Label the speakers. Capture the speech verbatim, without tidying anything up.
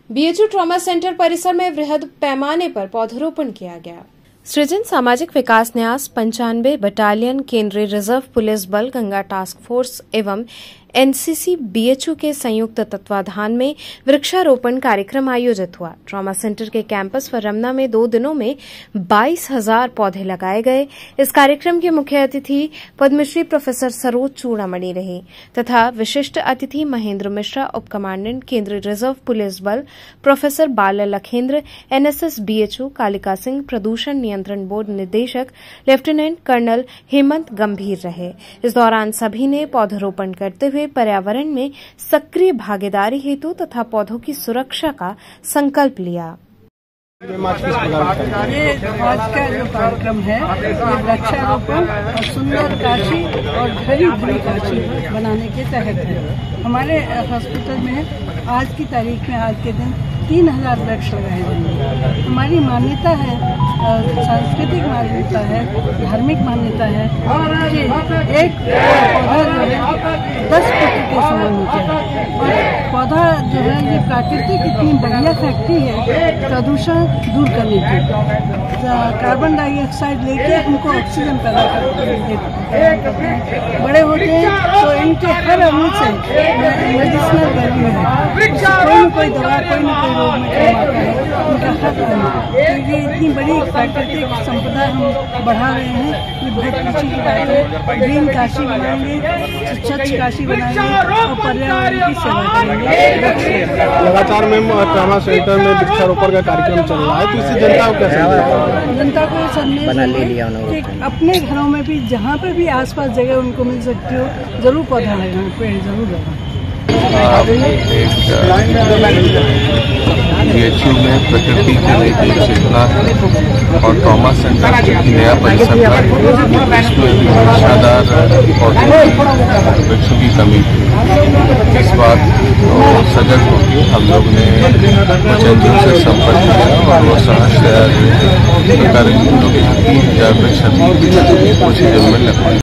Speaker 1: BHU trauma centre परिसर में वृहद पैमाने पर पौधरोपण किया गया। सृजन सामाजिक विकास न्यास पंचानवे बटालियन केंद्रीय रिजर्व पुलिस बल गंगा टास्क फोर्स एवं एनसीसी बीएचयू के संयुक्त तत्वाधान में वृक्षारोपण कार्यक्रम आयोजित हुआ। ट्रॉमा सेंटर के कैंपस व रमना में दो दिनों में बाईस हजार पौधे लगाए गए। इस कार्यक्रम के मुख्य अतिथि पद्मश्री प्रोफेसर सरोज चूड़ामणि रहे तथा विशिष्ट अतिथि महेंद्र मिश्रा, उप कमांडेंट केंद्रीय रिजर्व पुलिस बल, professor Bala Lakhendra, NSS BHU, Kalika Singh, प्रदूषण नियंत्रण बोर्ड निदेशक लेफ्टिनेंट कर्नल हेमंत गंभीर रहे। इस दौरान सभी ने पौधरोपण करते हुए पर्यावरण में सक्रिय भागीदारी हेतु तथा पौधों की सुरक्षा का संकल्प लिया।
Speaker 2: ये आज का जो कार्यक्रम है ये वृक्षारोपण और सुंदर काशी और हरी भरी काशी बनाने के तहत है। हमारे हॉस्पिटल में आज की तारीख में आज के दिन तीन हजार वृक्ष लगाए जाएंगे। हमारी मान्यता है, सांस्कृतिक मान्यता है, धार्मिक मान्यता है कि एक पौधा जो है दस पुत्र के समान होता है। और पौधा जो है ये प्राकृतिक इतनी बढ़िया फैक्ट्री है प्रदूषण दूर करने की। कार्बन डाइऑक्साइड लेके हमको ऑक्सीजन पैदा करते हैं। बड़े होते हैं तो इनके हर अणु से मेडिसिनल वैल्यू है। कोई न कोई दवा, कोई न कोई रोग में काम आता है। उनका हक है क्योंकि इतनी बड़ी प्राकृतिक संपदा हम बढ़ा रहे हैं। ये बहुत खुशी की बात है। ग्रीन काशी बनाएंगे, स्वच्छ काशी बनाएंगे और पर्यावरण की सेवा करेंगे।
Speaker 3: लगातार मैम ट्रॉमा सेंटर में वृक्षारोपण का कार्यक्रम चल रहा है, तो इससे जनता को कैसे
Speaker 2: जनता को संदेश है कि अपने घरों में भी जहाँ पर भी आसपास जगह उनको मिल सकती हो जरूर पौधा लगाएं, पेड़ जरूर लगाएं।
Speaker 4: बीएचयू में प्रकृति के लिए चेतना और ट्रॉमा सेंटर एक नया परिसर था जिसमें वृक्षाधार पौधे वृक्षों की कमी थी। इस बात को सजग होकर हम लोग ने कुछ एनजीओ से संपर्क किया और वो सहज तीन हजार वृक्ष कुछ दिन में लगवाए।